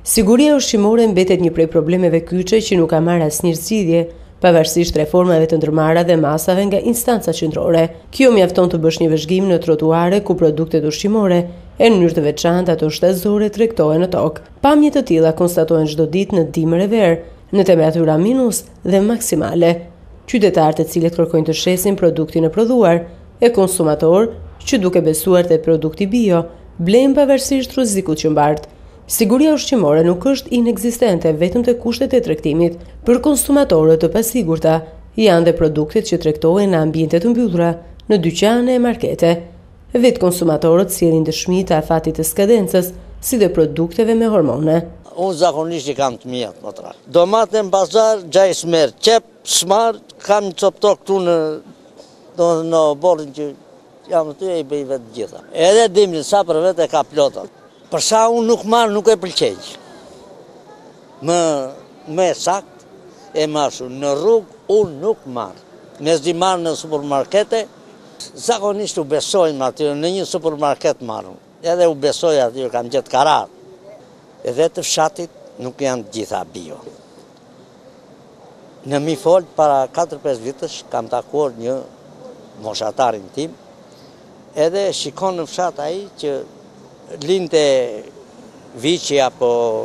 Siguria ushqimore mbetet një prej problemeve kyçe që nuk ka marrë asnjë zgjidhje, pavarësisht reformave të ndërmarra dhe masave nga instanca qendrore. Kjo mjafton të bësh një vëzhgim në trotuare ku produktet ushqimore e në mënyrë të veçantë ato shtazore tregtohen në tokë. Pamje të tilla konstatohen çdo ditë në dimër e verë, në temperatura minus dhe maksimale. Qytetarët e cilët kërkojnë të shesin produktin e prodhuar e konsumatorë që duke besuar te produkti bio, blejnë pavarësisht rrezikut që mbart. Siguria ushqimore nuk është inekzistente vetëm te kushtet e tregtimit. Për konsumatorët të pasigurta janë dhe produktet që tregtohen në ambiente të mbyllura, në dyqane e markete. Vetë konsumatorët sjellin dëshmi të afatit të skadencës, si dhe produkteve me hormone. Unë zakonisht I kam të mia motra. Domate në bazar, gjaj smer, qep, smar, kam një copto këtu në borin që jam të e I bëj vetë gjitha. Edhe dimrin sa për vetë e ka plota. Përsa unë nuk marë, nuk e pëlqenj. Më sakt e mashu, në rrugë unë nuk marë. Mes di marë në supermarkete, zakonisht u besojnë aty, në një supermarket marë. Edhe u besoj aty, kam gjithë karar. Edhe të fshatit nuk janë gjitha bio. Në mi folë, para 4-5 vitësh, kam takuar një moshatarin tim, edhe shikon në fshat ai që linte vici apo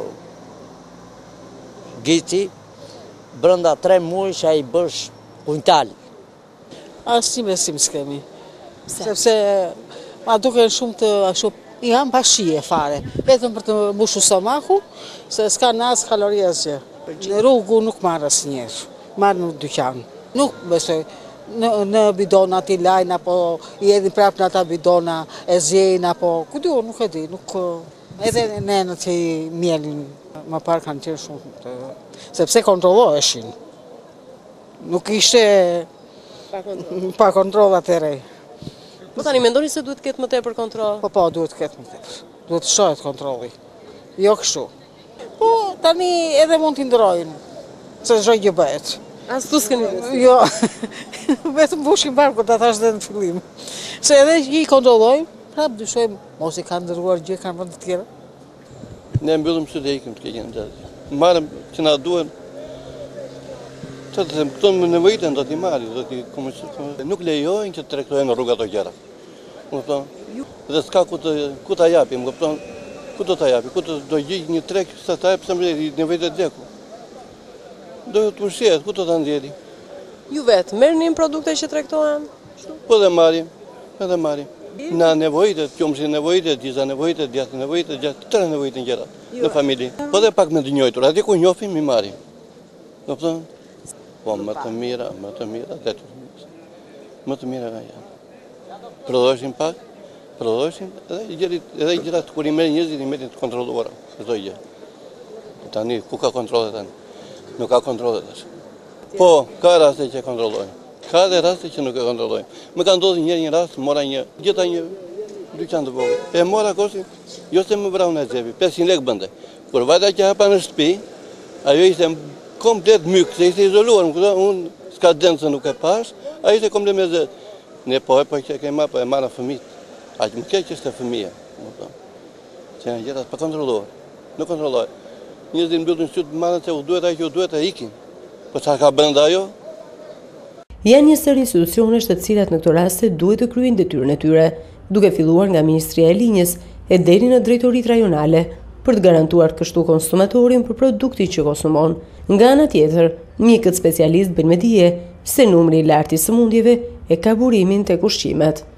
gici, brenda 3 muaj që ai bësh kuntal. Asnjë besim s'kemi. Sepse ma duken shumë të ashtu janë pashije fare, vetëm për të mbushur stomaku, se s'ka as kalori asgjë. Në rrugë nuk marr asnjëherë, marr në dyqan. Nuk besoj në bidona t'i lajnë, apo I edhin prapë në ata bidona e zjejnë, apo ku di nuk e di, nuk edhe nenët që I mjelin më parë kanë qenë shumë sepse kontrolloheshin. Nuk ishte pa kontroll atëherë. Po tani mendoni se duhet të ketë më tepër kontroll? Po, duhet të ketë më tepër. Duhet të shohet kontrolli. Jo kështu. Po tani edhe mund t'i ndrojnë, se çdo gjë bëhet. As tu s'keni besim? Jo, vetëm mbushim barku ta thash dhe në fillim. Se edhe që I kontrollojmë, prapë dyshojmë, mos I kanë ndërruar gjë kanë vende të tjera. Ne mbyllim që dhe ikim të keqen gjatë. Marëm që na duhen. Të them këto me nevojitën do t'i marrim, do t'i komuniciojmë. Nuk lejojnë që të tregtojnë në rruga ato gjëra. Kupton? Dhe s'ka ku ta japim, kupton? Ku do ta japi? Ku do gjej një treg sa ta jap pse nevojë të djeku. Do të ushqehet, ku do ta ndjeli? Ju vetë merrni produkte që tregtohen? Po dhe marrim, edhe marrim. Na nevojitet, qomshi nevojitet, disa nevojitet, djathtë nevojitet, tëra nevojitet gjëra në familje. Po dhe pak me të njëjtur, atje ku njohim I marrim. Kupton? Po më të mira, më të mira janë. Prodhoshin pak, edhe gjërat kur I merrin njerëzit I merrin të kontrolluara, çdo gjë. Tani ku ka kontrolle tani? Nuk ka kontrole tash. Po, ka raste që kontrollojnë. Ka dhe raste që nuk e kontrollojnë. Më ka ndodhur një rast, mora gjeta një dyqan të vogël. E mora kosin, jo se më vrau në xhepi, 500 lekë bënte. Kur vajta që hapa në shtëpi, ajo ishte komplet myk, se ishte izoluar, unë s'ka dënë se nuk e pash, ajo ishte komplet me zë. Ne po që e marra fëmijët. Aq më keq është fëmia, që janë gjëra pa kontrolluar. Nuk kontrollohet. Njerëzit mbyllin syt marrën se u duhet ajo që duhet ai ikin. Po çfarë ka brenda ajo? Janë një sër institucionesh të cilat në këto raste duhet të kryejnë detyrën e tyre, duke filluar nga Ministria e Linjës e deri në drejtoritë rajonale, për të garantuar kështu konsumatorin për produktin që konsumon. Nga ana tjetër, mjekët specialistë bëjnë me dije se numri I lartë I sëmundjeve e ka burimin tek ushqimet.